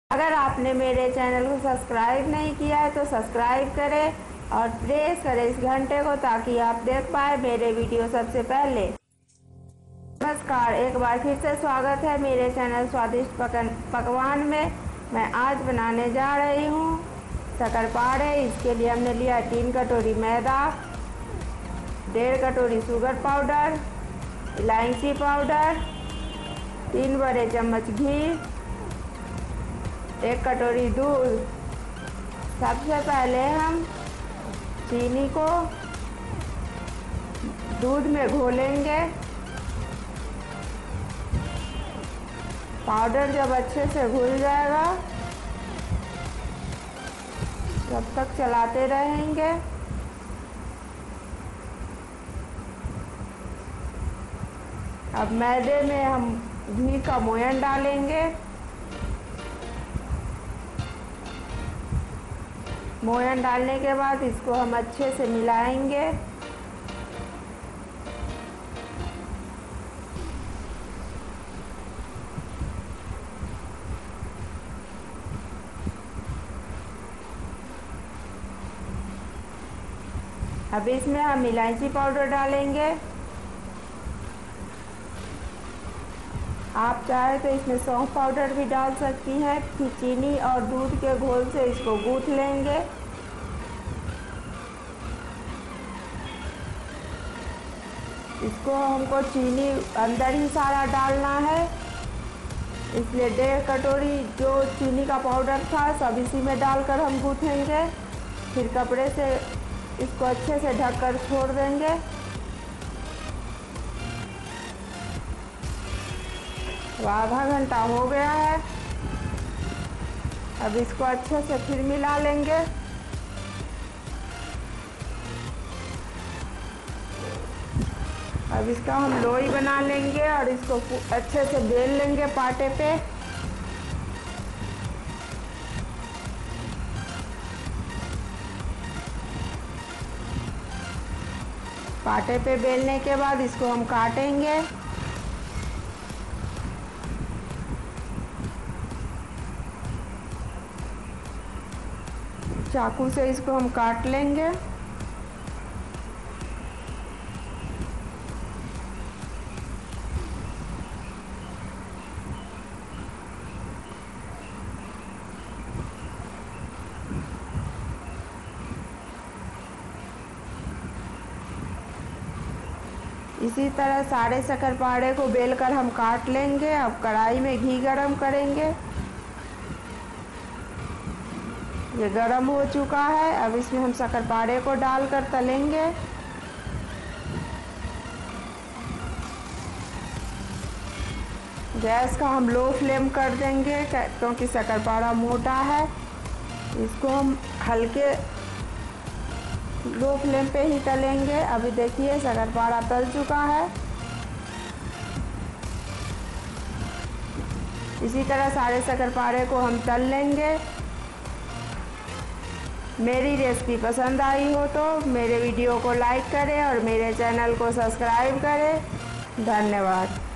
अगर आपने मेरे चैनल को सब्सक्राइब नहीं किया है तो सब्सक्राइब करें और प्रेस करें इस घंटे को ताकि आप देख पाए मेरे वीडियो सबसे पहले। नमस्कार, एक बार फिर से स्वागत है मेरे चैनल स्वादिष्ट पकवान में। मैं आज बनाने जा रही हूँ शक्करपारे। इसके लिए हमने लिया 3 कटोरी मैदा, 1.5 कटोरी शुगर पाउडर, इलायची पाउडर, 3 बड़े चम्मच घी, 1 कटोरी दूध। सबसे पहले हम चीनी को दूध में घोलेंगे। पाउडर जब अच्छे से घुल जाएगा तब तक चलाते रहेंगे। अब मैदे में हम घी का मोयन डालेंगे। मोयन डालने के बाद इसको हम अच्छे से मिलाएंगे। अब इसमें हम इलायची पाउडर डालेंगे। आप चाहे तो इसमें सौंफ पाउडर भी डाल सकती हैं। फिर चीनी और दूध के घोल से इसको गूंथ लेंगे। इसको हमको चीनी अंदर ही सारा डालना है, इसलिए 1.5 कटोरी जो चीनी का पाउडर था सब इसी में डालकर हम गूंथेंगे। फिर कपड़े से इसको अच्छे से ढककर छोड़ देंगे। आधा घंटा हो गया है। अब इसको अच्छे से फिर मिला लेंगे। अब इसका हम लोई बना लेंगे और इसको अच्छे से बेल लेंगे पाटे पे। पाटे पे बेलने के बाद इसको हम काटेंगे। चाकू से इसको हम काट लेंगे। इसी तरह सारे शक्करपारे को बेलकर हम काट लेंगे। अब कढ़ाई में घी गरम करेंगे। ये गरम हो चुका है। अब इसमें हम शक्करपारे को डालकर तलेंगे। गैस का हम लो फ्लेम कर देंगे क्योंकि शक्करपारा मोटा है। इसको हम हल्के लो फ्लेम पे ही तलेंगे। अभी देखिए शक्करपारा तल चुका है। इसी तरह सारे शक्करपारे को हम तल लेंगे। मेरी रेसिपी पसंद आई हो तो मेरे वीडियो को लाइक करें और मेरे चैनल को सब्सक्राइब करें। धन्यवाद।